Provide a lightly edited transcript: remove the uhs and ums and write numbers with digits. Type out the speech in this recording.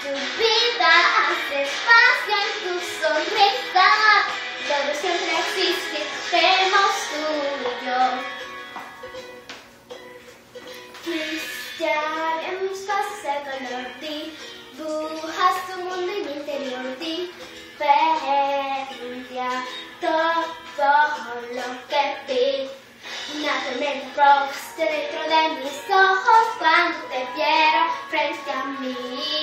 tu vida hace espacio en tu sonrisa. Todo siempre existe, seremos tú y yo. Cristian, en mis pasos el color dibujas tu mundo y mi interior diferencia todo lo que vi. Una tormenta roja dentro de mis ojos cuando te vieron frente a mí.